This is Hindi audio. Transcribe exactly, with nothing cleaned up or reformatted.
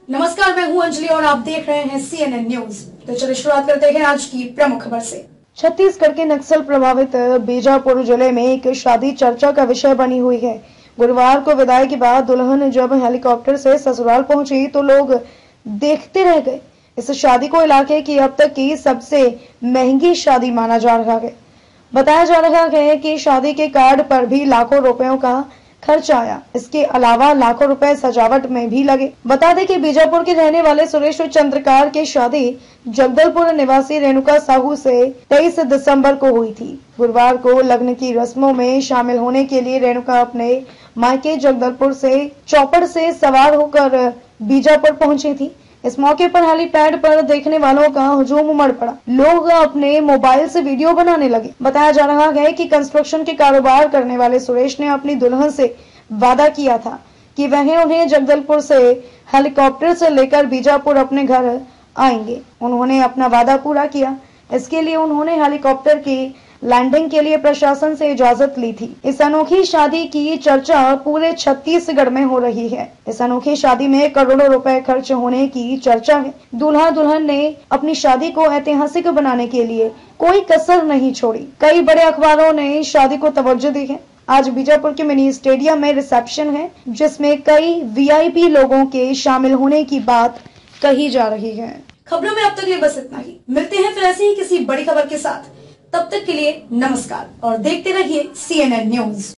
नमस्कार, मैं हूं अंजलि और आप देख रहे हैं सी एन एन न्यूज। तो चलिए शुरुआत करते हैं आज की प्रमुख खबर से। छत्तीसगढ़ के नक्सल प्रभावित बीजापुर जिले में एक शादी चर्चा का विषय बनी हुई है। गुरुवार को विदाई के बाद दुल्हन जब हेलीकॉप्टर से ससुराल पहुंची तो लोग देखते रह गए। इस शादी को इलाके की अब तक की सबसे महंगी शादी माना जा रहा है। बताया जा रहा है कि शादी के कार्ड पर भी लाखों रुपयों का खर्च आया। इसके अलावा लाखों रुपए सजावट में भी लगे। बता दें कि बीजापुर के रहने वाले सुरेश चंद्रकार की शादी जगदलपुर निवासी रेणुका साहू से तेईस दिसंबर को हुई थी। गुरुवार को लग्न की रस्मों में शामिल होने के लिए रेणुका अपने मायके जगदलपुर से चौपड़ से सवार होकर बीजापुर पहुंची थी। इस मौके पर हेलीपैड पर देखने वालों का हुजूम उमड़ पड़ा। लोग अपने मोबाइल से वीडियो बनाने लगे। बताया जा रहा है कि कंस्ट्रक्शन के कारोबार करने वाले सुरेश ने अपनी दुल्हन से वादा किया था कि वह उन्हें जगदलपुर से हेलीकॉप्टर से लेकर बीजापुर अपने घर आएंगे। उन्होंने अपना वादा पूरा किया। इसके लिए उन्होंने हेलीकॉप्टर की लैंडिंग के लिए प्रशासन से इजाजत ली थी। इस अनोखी शादी की चर्चा पूरे छत्तीसगढ़ में हो रही है। इस अनोखी शादी में करोड़ों रुपए खर्च होने की चर्चा है। दूल्हा दुल्हन ने अपनी शादी को ऐतिहासिक बनाने के लिए कोई कसर नहीं छोड़ी। कई बड़े अखबारों ने शादी को तवज्जो दी है। आज बीजापुर के मिनी स्टेडियम में रिसेप्शन है, जिसमें कई वी आई पी लोगों के शामिल होने की बात कही जा रही है। खबरों में अब तक लिए बस इतना ही। मिलते हैं फिर ऐसे ही किसी बड़ी खबर के साथ। तब तक के लिए नमस्कार और देखते रहिए सी एन एन न्यूज।